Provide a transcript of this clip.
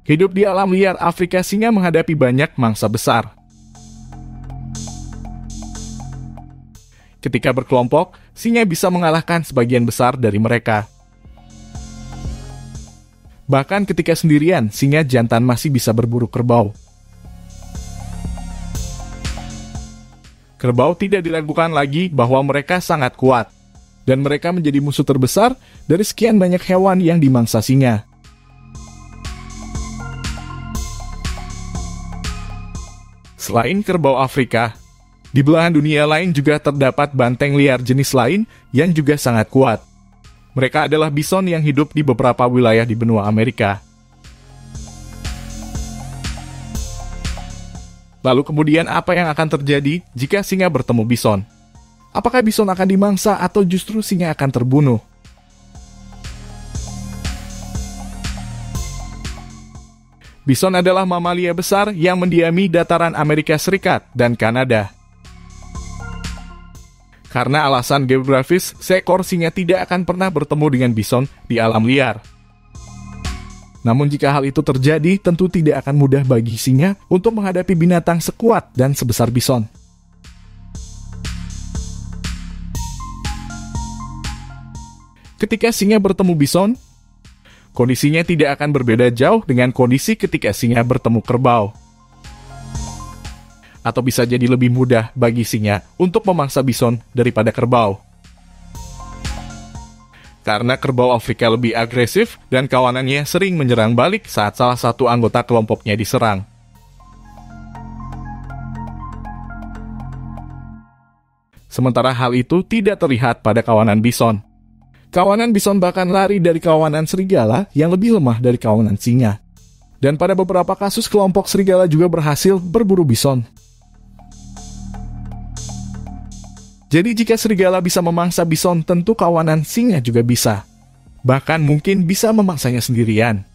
Hidup di alam liar Afrika, singa menghadapi banyak mangsa besar. Ketika berkelompok, singa bisa mengalahkan sebagian besar dari mereka. Bahkan ketika sendirian, singa jantan masih bisa berburu kerbau. Kerbau tidak diragukan lagi bahwa mereka sangat kuat, dan mereka menjadi musuh terbesar dari sekian banyak hewan yang dimangsa singa. Selain kerbau Afrika, di belahan dunia lain juga terdapat banteng liar jenis lain yang juga sangat kuat. Mereka adalah bison yang hidup di beberapa wilayah di benua Amerika. Lalu kemudian apa yang akan terjadi jika singa bertemu bison? Apakah bison akan dimangsa atau justru singa akan terbunuh? Bison adalah mamalia besar yang mendiami dataran Amerika Serikat dan Kanada. Karena alasan geografis, seekor singa tidak akan pernah bertemu dengan bison di alam liar. Namun jika hal itu terjadi, tentu tidak akan mudah bagi singa untuk menghadapi binatang sekuat dan sebesar bison. Ketika singa bertemu bison, kondisinya tidak akan berbeda jauh dengan kondisi ketika singa bertemu kerbau. Atau bisa jadi lebih mudah bagi singa untuk memangsa bison daripada kerbau. Karena kerbau Afrika lebih agresif dan kawanannya sering menyerang balik saat salah satu anggota kelompoknya diserang. Sementara hal itu tidak terlihat pada kawanan bison. Kawanan bison bahkan lari dari kawanan serigala yang lebih lemah dari kawanan singa. Dan pada beberapa kasus kelompok serigala juga berhasil berburu bison. Jadi jika serigala bisa memangsa bison, tentu kawanan singa juga bisa. Bahkan mungkin bisa memangsanya sendirian.